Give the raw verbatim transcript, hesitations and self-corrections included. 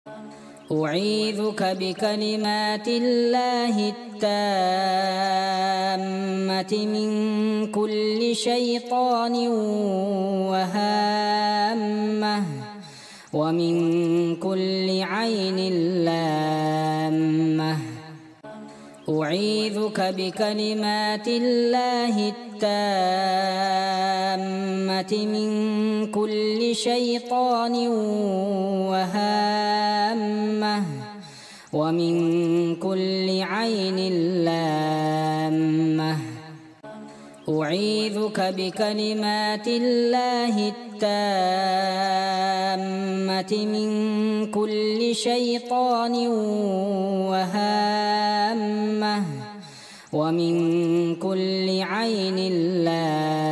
أعيذك بكلمات الله التامة من كل شيطان وهامة ومن كل عين لامة. أعيذك بكلمات الله التامة من كل شيطان وهامة ومن كل عين لامة. أعيذك بكلمات الله التامة من كل شيطان وهامة ومن كل عين لامة.